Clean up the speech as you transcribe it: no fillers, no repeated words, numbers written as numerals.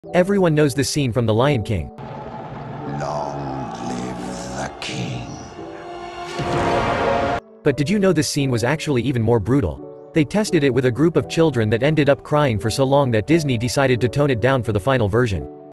Everyone knows this scene from The Lion King. Long live the king. But did you know this scene was actually even more brutal? They tested it with a group of children that ended up crying for so long that Disney decided to tone it down for the final version.